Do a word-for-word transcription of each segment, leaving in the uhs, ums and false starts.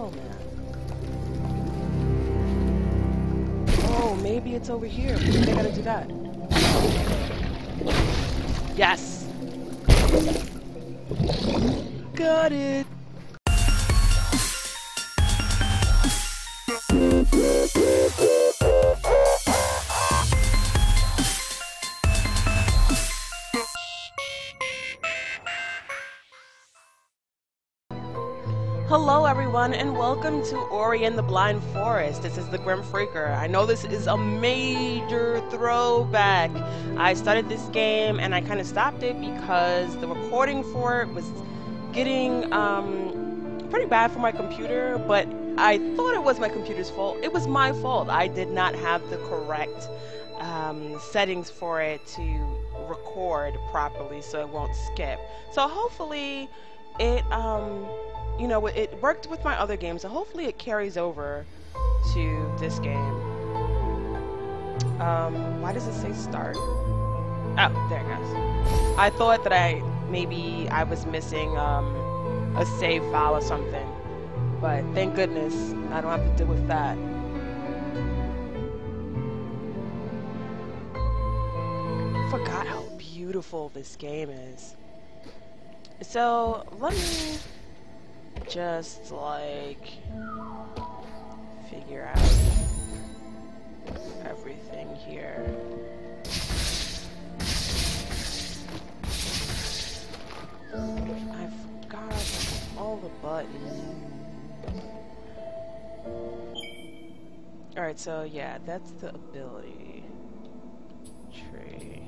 Oh man. Oh, maybe it's over here. Maybe I gotta do that. Yes! Got it! Hello everyone and welcome to Ori and the Blind Forest. This is the Grim Phreaker. I know this is a major throwback. I started this game and I kind of stopped it because the recording for it was getting um, pretty bad for my computer, but I thought it was my computer's fault. It was my fault. I did not have the correct um, settings for it to record properly so it won't skip. So hopefully it um, you know, it worked with my other games, so hopefully it carries over to this game. Um, why does it say start? Oh, there it goes. I thought that I, maybe I was missing um, a save file or something, but thank goodness I don't have to deal with that. I forgot how beautiful this game is. So, let me just like figure out everything here. I forgot all the buttons. Alright, so yeah, that's the ability tree.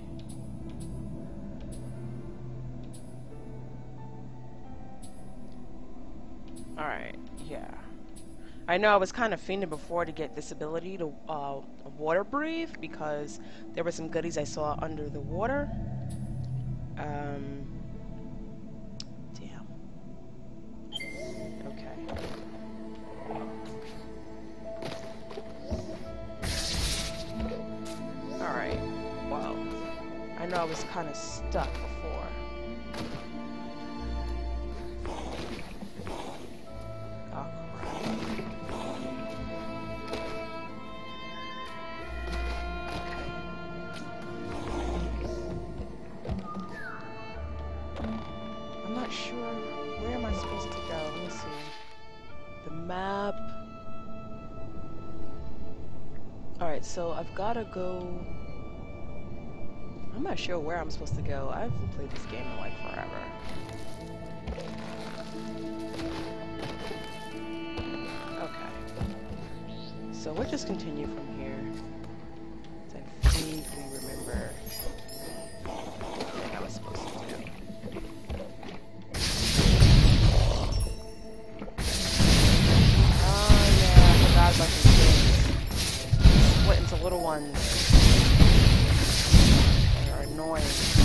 Alright, yeah. I know I was kind of fiending before to get this ability to uh, water breathe because there were some goodies I saw under the water. Um, damn. Okay. Alright, well, I know I was kind of stuck before. Alright, so I've gotta go. I'm not sure where I'm supposed to go. I haven't played this game in like forever. Okay. So we'll just continue from here. I vaguely remember what I was supposed to do. Oh yeah, I forgot about this game. Split into little ones. They are annoying.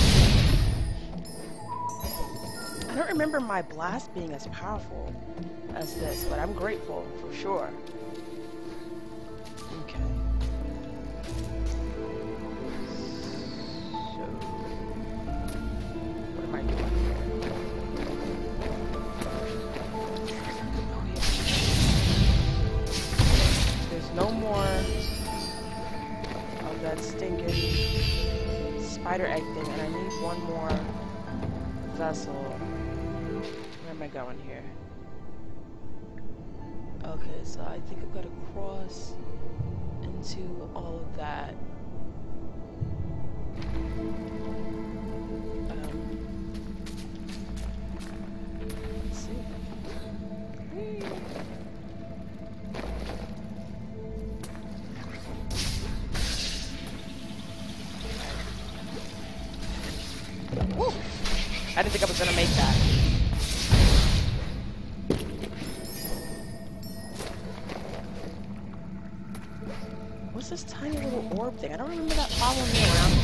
I don't remember my blast being as powerful as this, but I'm grateful for sure. Okay. So, what am I doing here? Oh, yeah. There's no more of that stinking spider egg thing, and I need one more vessel. Where am I going here? Okay, so I think I've got to cross into all of that. Um, let's see. Whee. Woo! I didn't think I was gonna make that. What's this tiny little orb thing? I don't remember that following me around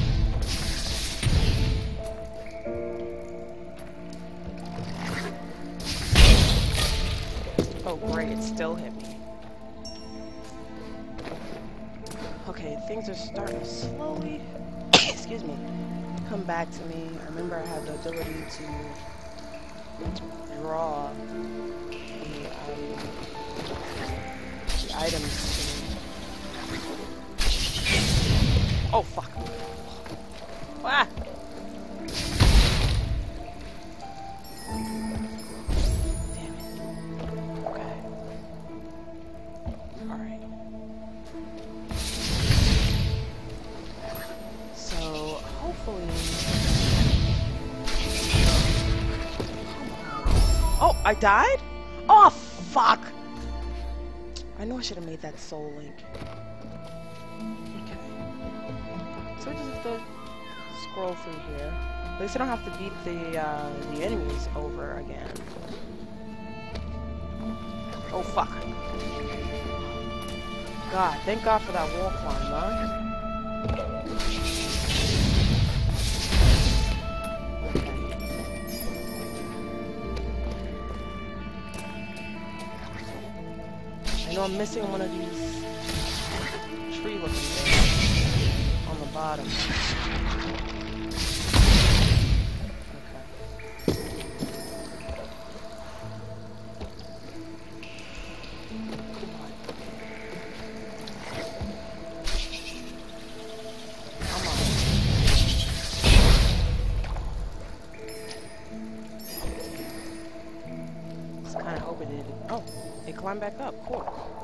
before. Oh great, it still hit me. Okay, things are starting to slowly, excuse me, come back to me. I remember I had the ability to draw the, um, items to me. Oh, fuck. Ah! Damn it. Okay. Alright. So, hopefully... Oh, I died? Oh, fuck! I know I should have made that soul link. Okay. So we just have to scroll through here. At least I don't have to beat the, uh, the enemies over again. Oh, fuck. God, thank God for that wall climb, huh? I know I'm missing one of these tree-looking things on the bottom. Oh, it climbed back up. Cool.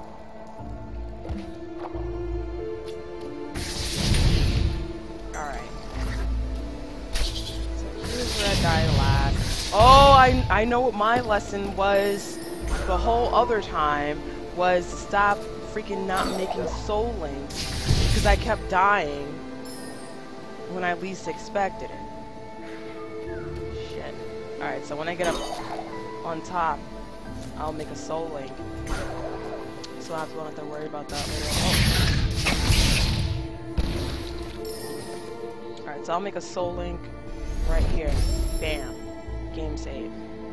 Alright. So here's where I died last. Oh, I, I know what my lesson was the whole other time was to stop freaking not making soul links because I kept dying when I least expected it. Shit. Alright, so when I get up on top, I'll make a soul link. So I won't have to worry about that later. Oh. Alright, so I'll make a soul link right here. Bam. Game save.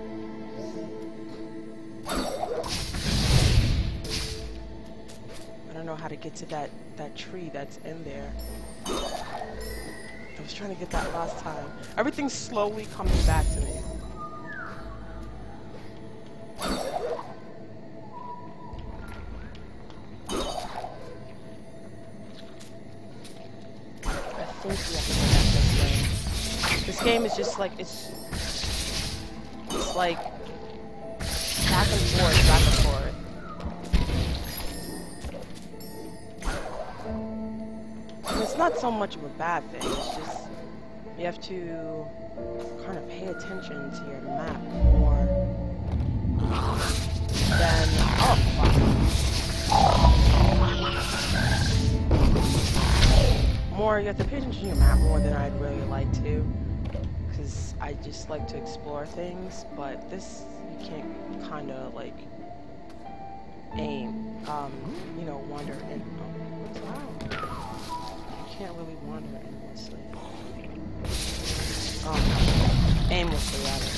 I don't know how to get to that, that tree that's in there. I was trying to get that last time. Everything's slowly coming back to me. This game is just like, it's, it's like back and forth, back and forth. And it's not so much of a bad thing, it's just, you have to kind of pay attention to your map more than, oh fuck. More, you have to pay attention to your map more than I'd really like to. Because I just like to explore things, but this, you can't kind of like aim, um, you know, wander in. Oh, what's that? You can't really wander aimlessly. Um, aimlessly, rather.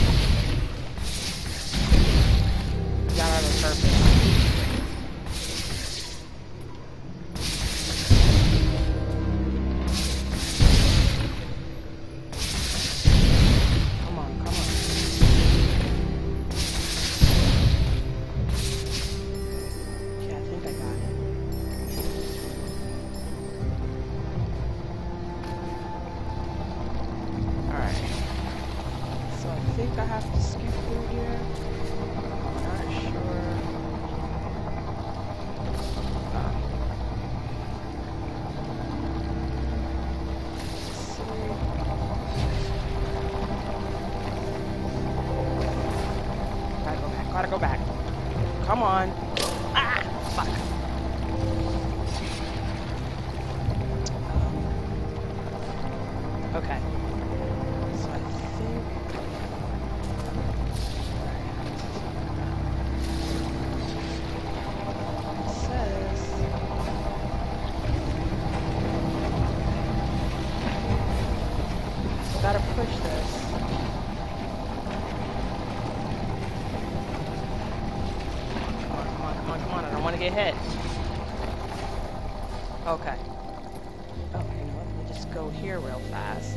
You gotta have a purpose. Gotta go back. Come on. Ah! Fuck. Um, okay. So I think... It says... Gotta push this. I want to get hit. Okay. Oh, you know what? We'll just go here real fast.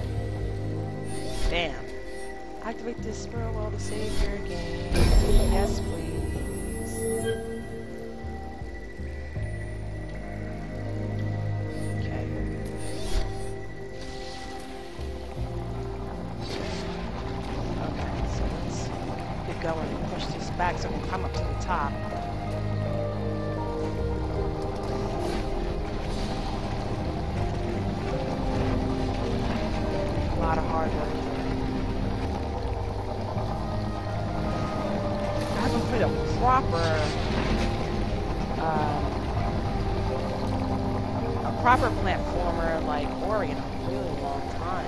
Damn. Activate this scroll while to save your game. Yes, please. going and push this back so we can come up to the top. A lot of hard work. I haven't put a proper, um, a proper platformer like Ori in a really long time.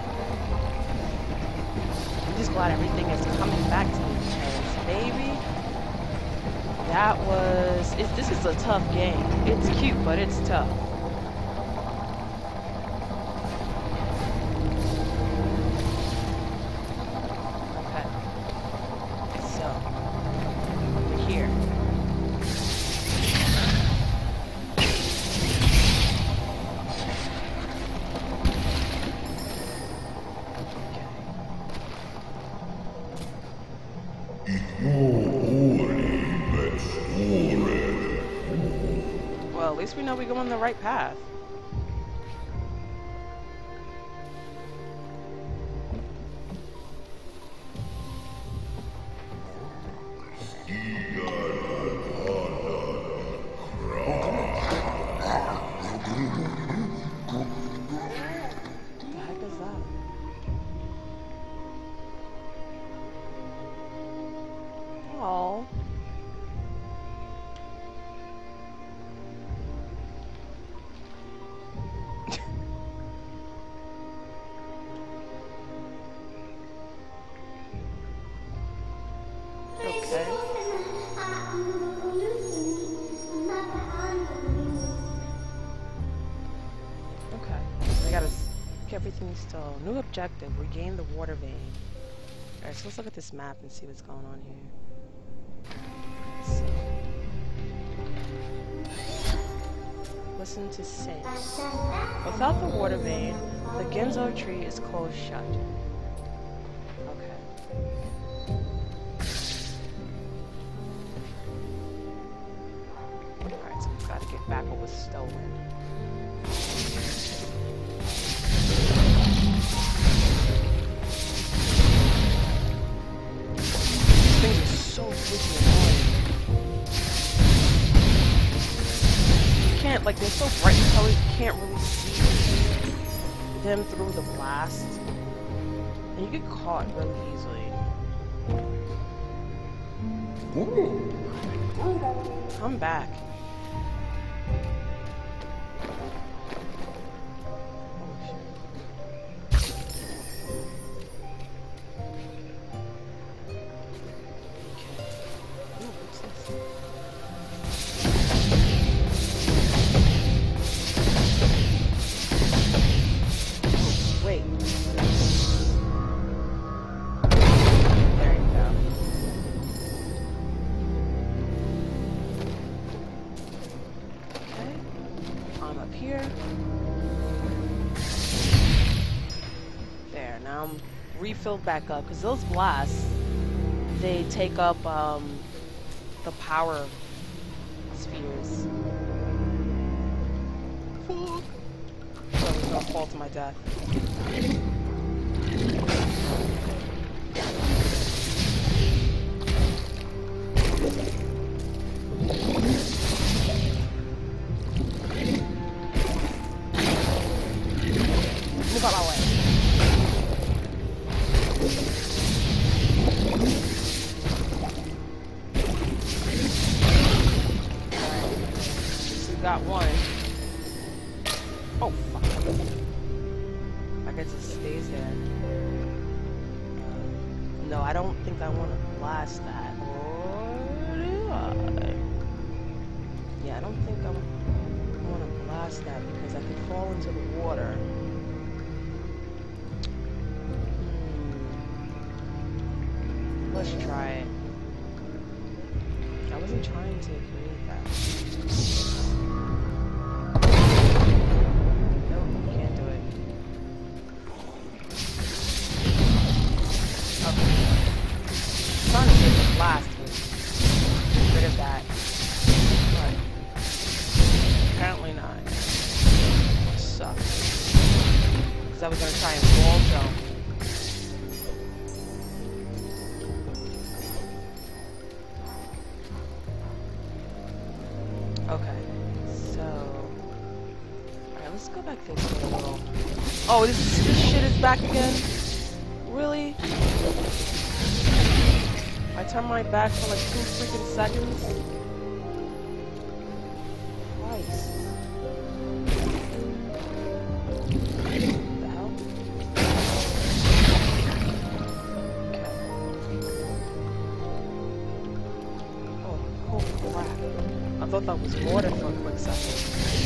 I'm just glad everything is coming back to me because, baby, that was... It, this is a tough game. It's cute, but it's tough. Okay. So, here. Well, at least we know we're going the right path. Everything still. New objective. Regain the water vein. Alright, so let's look at this map and see what's going on here. So. Listen to sing. Without the water vein, the Genzo tree is closed shut. Okay. Alright, so we've got to get back what was stolen. So freaking annoying. You can't, like, they're so bright and colors, you can't really see them through the blast. And you get caught really easily. Come back. Refilled back up because those blasts, they take up um, the power spheres. Fuck. So I'm gonna fall to my death. Move out my way. Got one. Oh, fuck. I guess it stays there. No, I don't think I want to blast that. Or do I? Yeah, I don't think I want to blast that because I could fall into the water. Hmm. Let's try it. I wasn't trying to create that. Blast was get rid of that, but apparently not. Sucks. Because I was gonna try and wall jump. back this way a little. Oh, this, this shit is back again? Really? I turn my back for like two freaking seconds? Christ. What the hell? Okay. Oh, holy crap. I thought that was water for a quick second.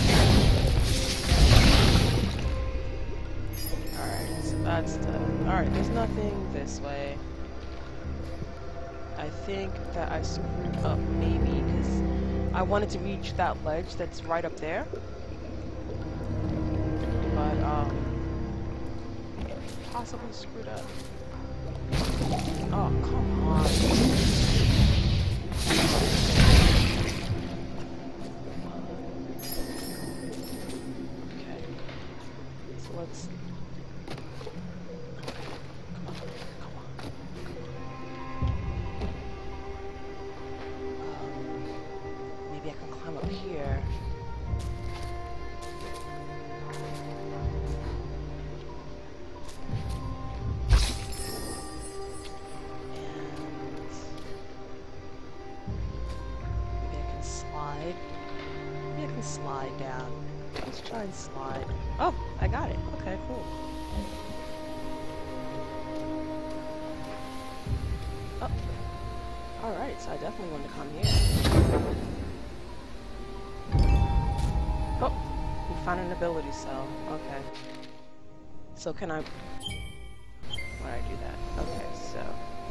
Alright, so that's the... Alright, there's nothing this way. I think that I screwed up maybe because I wanted to reach that ledge that's right up there. But, um... possibly screwed up. Oh, come on. Okay. So let's... here. And maybe I can slide. Maybe I can slide down. Let's try and slide. Oh, I got it. Okay, cool. Oh. Alright, so I definitely want to come here. Oh, we found an ability cell. Okay. So can I... Why did I do that? Okay, so...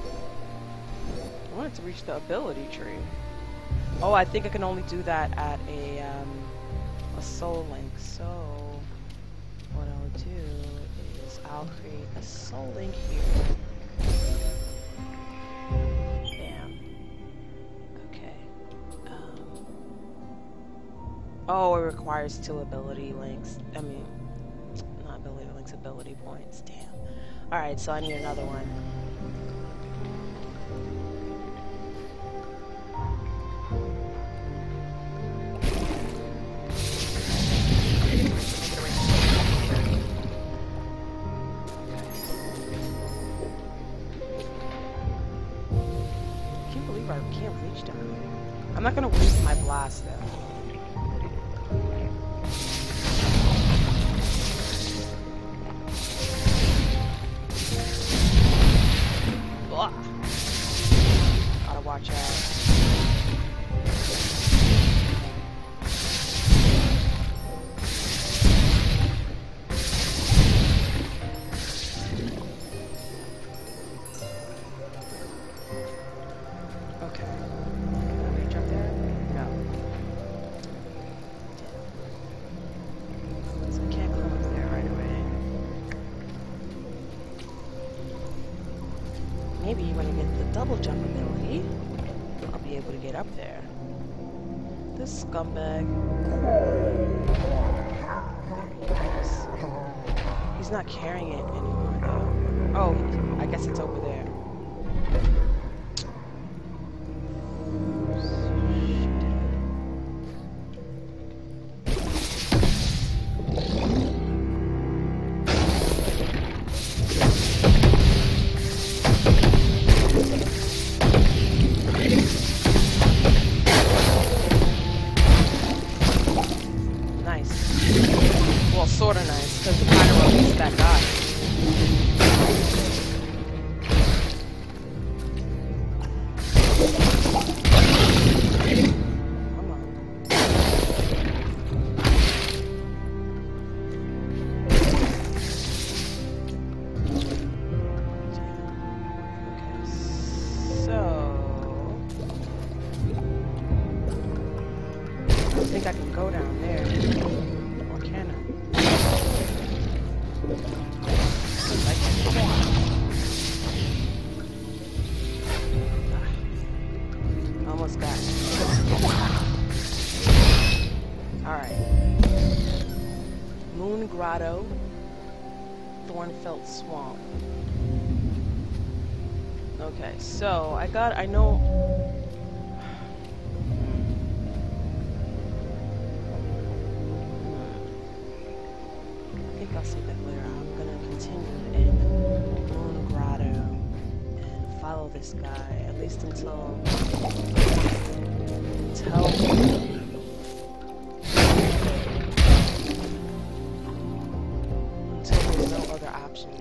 I wanted to reach the ability tree. Oh, I think I can only do that at a, um... a soul link. So... what I'll do is I'll create a soul link here. Oh, it requires two ability links. I mean, not ability links, ability points. Damn. Alright, so I need another one. I can't believe I can't reach down here. I'm not gonna waste my blast though. Gotta watch out. Okay. Can I reach up there? No. So I can't climb up there right away. Maybe when I get the double jump ability, I'll be able to get up there. This scumbag. He's not carrying it anymore though. Oh, I guess it's over there. Sorta nice, because it kind of released that guy. Come on. Okay, so... I think I can go down there. Or can I? Almost got it. Alright. Moon Grotto. Thornfelt Swamp. Okay, so I got, I know... see that later. I'm gonna continue in Moon Grotto and follow this guy at least until until until there's no other options.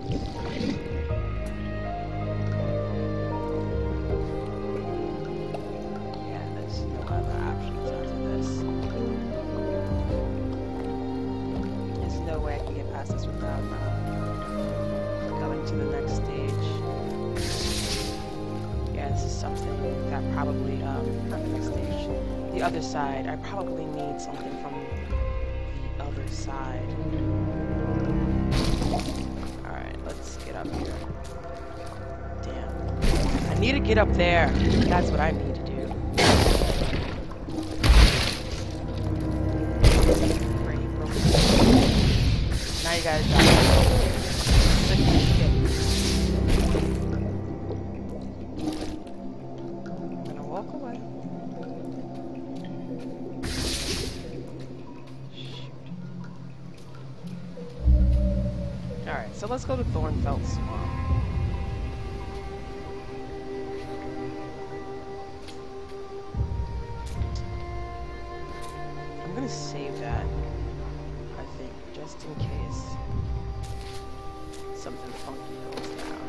Yeah, there's no other options after this. There's no way I can get past this without uh, going to the next stage. Yeah, this is something that probably, um, not the next stage, the other side. I probably need something from the other side. Alright, let's get up here. Damn. I need to get up there. That's what I need to do. Great, broken. Now you gotta die. Sick of this shit. I'm gonna walk away. Alright, so let's go to Thornfelt Swamp. I'm gonna save that, I think, just in case something funky goes down.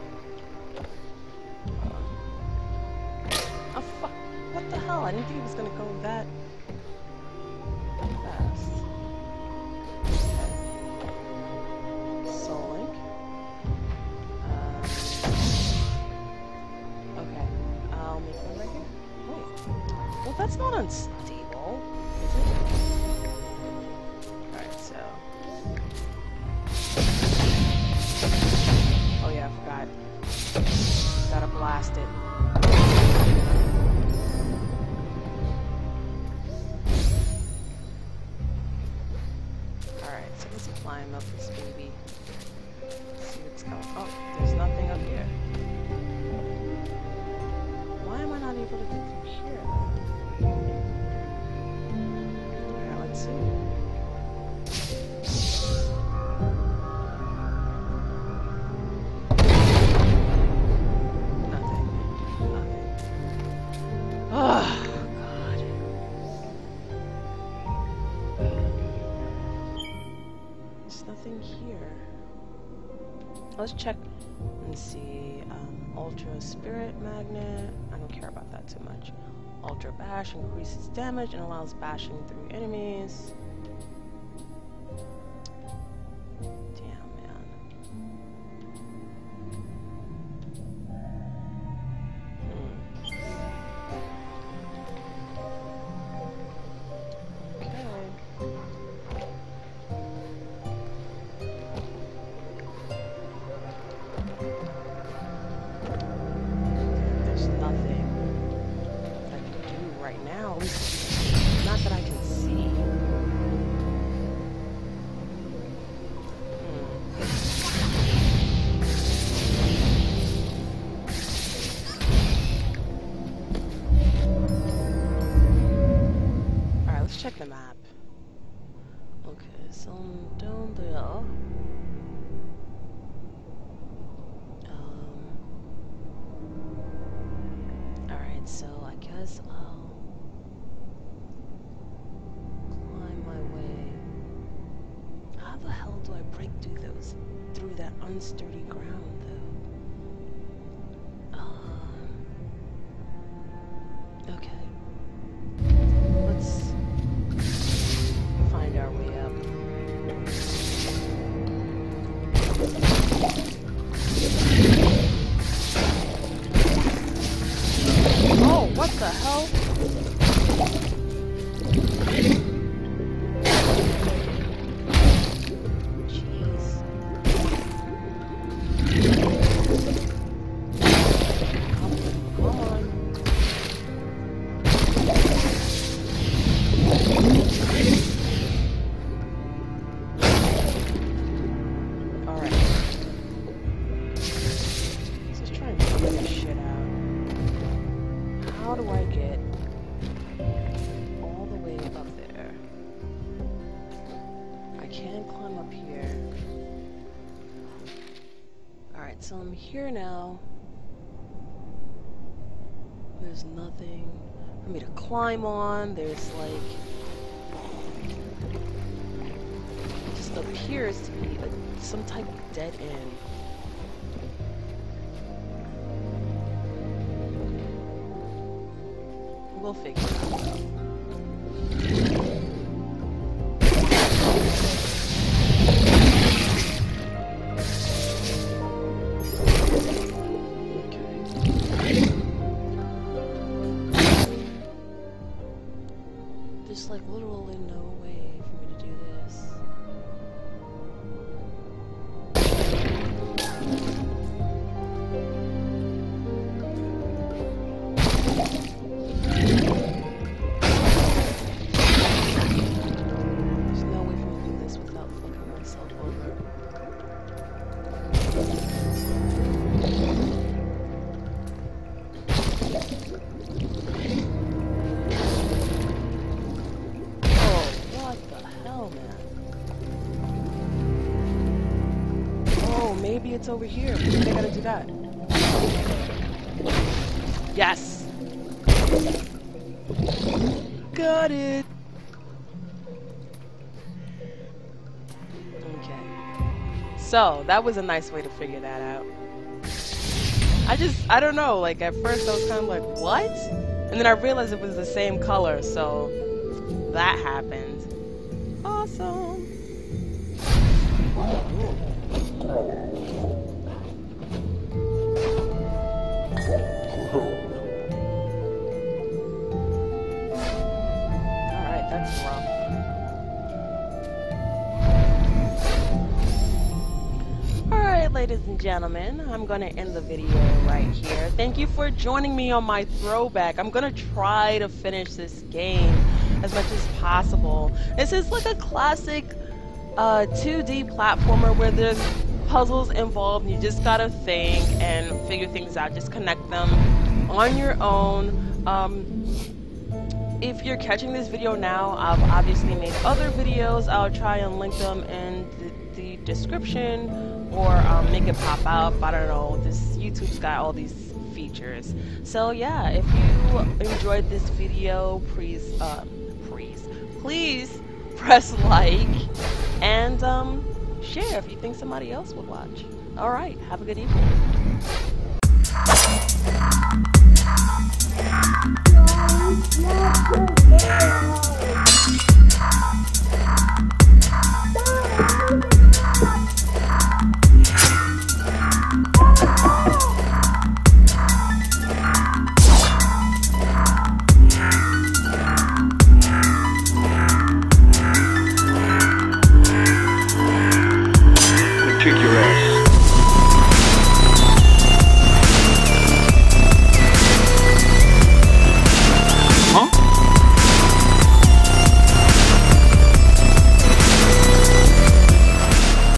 Uh, oh fuck, what the hell? I didn't think it was gonna go that fast. Soul Link. Um, okay, I'll make one right here. Wait, well that's not unstable, is it? Alright, so. Oh yeah, I forgot. Gotta blast it. Alright, so let's climb up this baby. See what's going on. Oh, there's nothing up here. Why am I not able to get through here? Alright, let's see. Nothing. Nothing. Oh, God. There's nothing here. Let's check and see. Um, Ultra Spirit Magnet. I don't care about that too much. Ultra Bash increases damage and allows bashing through enemies. Damn, man. Hmm. Okay. There's nothing that I can do right now. At least not that I can see. Hmm. Alright, let's check the map. Okay, so down there. Um. Alright, so I guess I'll climb my way. How the hell do I break through those, through that unsturdy ground, though? Um. Okay. Let's find our way up. Oh, what the hell? Jeez. Come on. Alright. Let's just try and figure this shit out. How do I get all the way up there? I can climb up here. Alright, so I'm here now. There's nothing for me to climb on. There's like... it just appears to be a, some type of dead end. We'll figure it out. There's like literally no way for me to do this. There's no way for me to do this without fucking myself over. Maybe it's over here. Maybe I gotta do that. Yes! Got it! Okay. So, that was a nice way to figure that out. I just, I don't know, like at first I was kind of like, what? And then I realized it was the same color, so that happened. Awesome! Alright, that's rough. Alright, ladies and gentlemen, I'm gonna end the video right here. Thank you for joining me on my throwback. I'm gonna try to finish this game as much as possible. This is like a classic uh, two D platformer where there's puzzles involved and you just gotta think and figure things out. Just connect them on your own. Um, if you're catching this video now, I've obviously made other videos. I'll try and link them in the, the description or um, make it pop up. I don't know, this YouTube's got all these features. So yeah, if you enjoyed this video, please, uh, please, please press like and um, share if you think somebody else would watch. Alright, have a good evening.